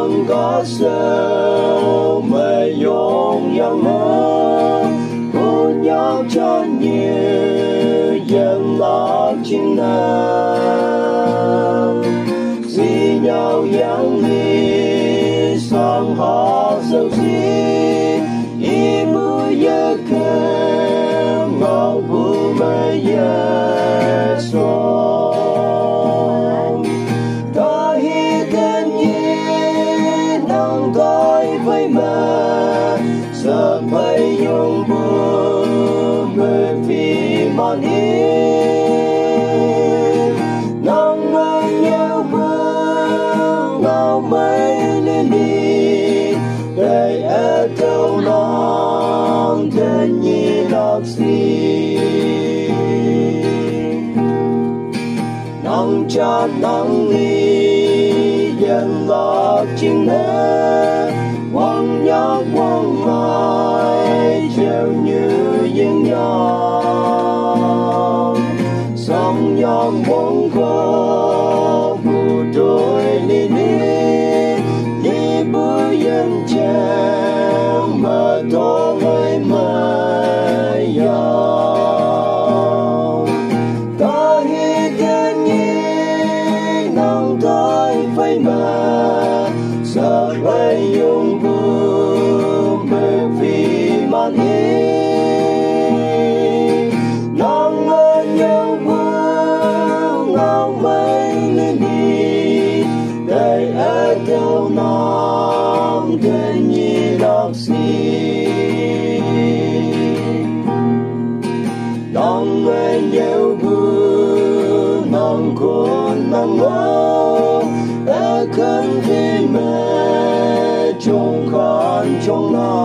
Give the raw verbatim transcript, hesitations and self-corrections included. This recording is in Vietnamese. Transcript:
能够生没用样么，不要着你人老情难，只要养你上好手机，一步一刻我不没也说。Sampai yung berfirman nang menyebut ngau melili dari atau nang janji laksi nang cha nang li yang lak cinta quăng nhớ quăng mai treo như yên nhau sông nhom bóng có bù đôi đi đi đi bước yên trang mà to với mai giàu ta hi tên nhi nông tới phải mà sợ phải dùng bùm berfirman nang menyebut ngau melili dari atau nang janji laksi nang menyebut nang kun nang ngau akan terima trong con trong lòng